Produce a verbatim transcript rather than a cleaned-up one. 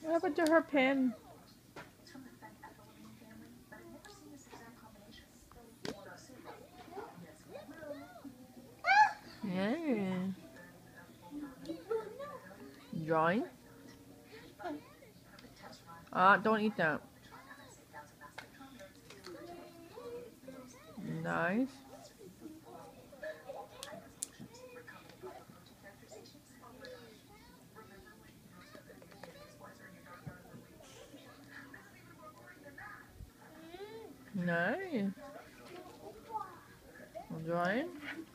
What happened to her pen? Yeah. Drawing? Ah, don't eat that. Nice. Nice. Drawing?